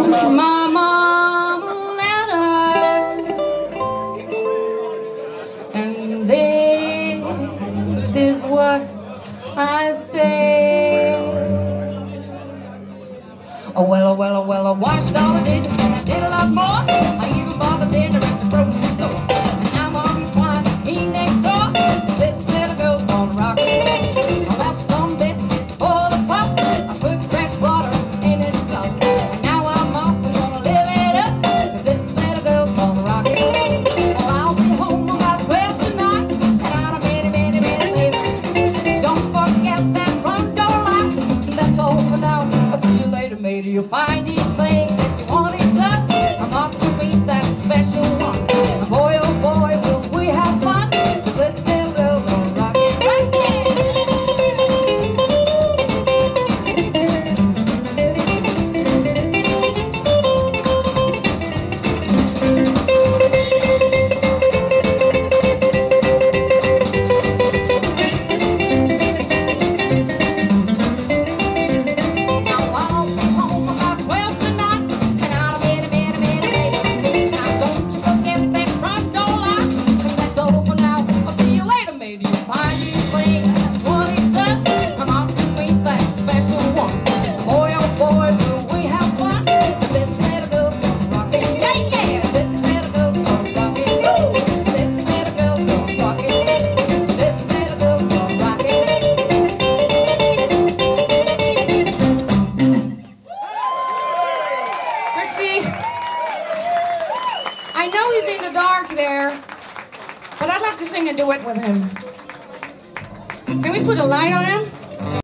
My mama letter, and this is what I say. Oh well, oh well, oh well, I washed all the dishes and I did a lot more. I even bought the dinner at the grocery store. And now Mommy's wine he next door. This little girl's gonna rock it. I left some biscuits for the pop. I put fresh water in his cup. And now I'm off and gonna live it up. 'Cause this little girl's gonna rock it. Well, I'll be home about 12 tonight. And out a minute later. Don't forget that front door lock. That's all for now. I'll see you later, matey. You'll find these things that you wanted done. I'm off to meet that special one. And boy, oh boy, will we have fun. 'Cause this little girl's gonna rock it, rock I know he's in the dark there, but I'd like to sing a duet with him. Can we put a light on him?